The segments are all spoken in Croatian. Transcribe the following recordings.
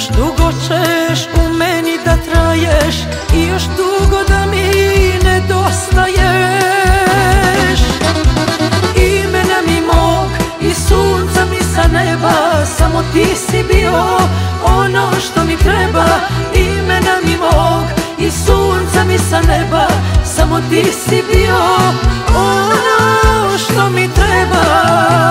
još dugo ćeš u meni da traješ i još dugo da mi nedostaješ. Imena mi mog i sunca mi sa neba, samo ti si bio ono što mi treba. Imena mi mog i sunca mi sa neba, samo ti si bio ono što mi treba.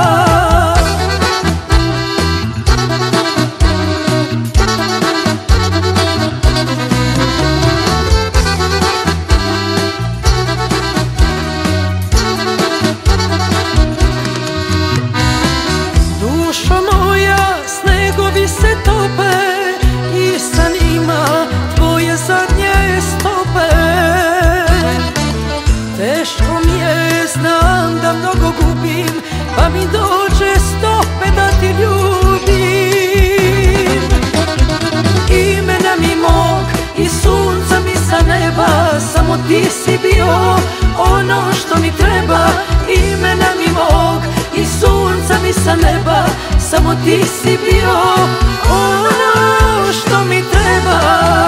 Dušo moja, snegovi se tope i sa njima tvoje zadnje stope. Teško mi je, znam da mnogo gubim, pa mi dođe stope da ti ljubim. Imena mi mog i sunca mi sa neba, samo ti si bio ono što mi treba. Imena mi mog i sunca mi sa neba, samo ti si bio ono što mi treba.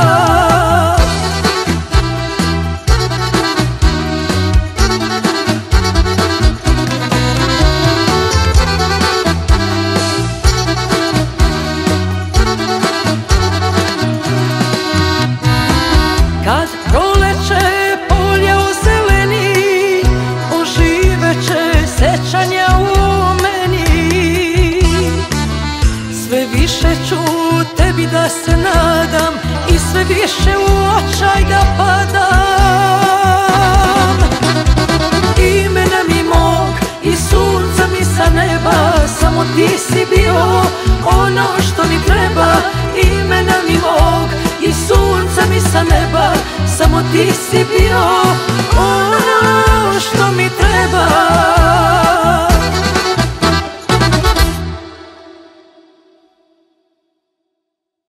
Kad proleće polja ozeleni, oživeće sećanja u meni. Sve više ću tebi da se nadam i sve više u očaj da padam. Imena mi mog i sunca mi sa neba, samo ti si bio ono što mi treba. Imena mi mog i sunca mi sa neba, samo ti si bio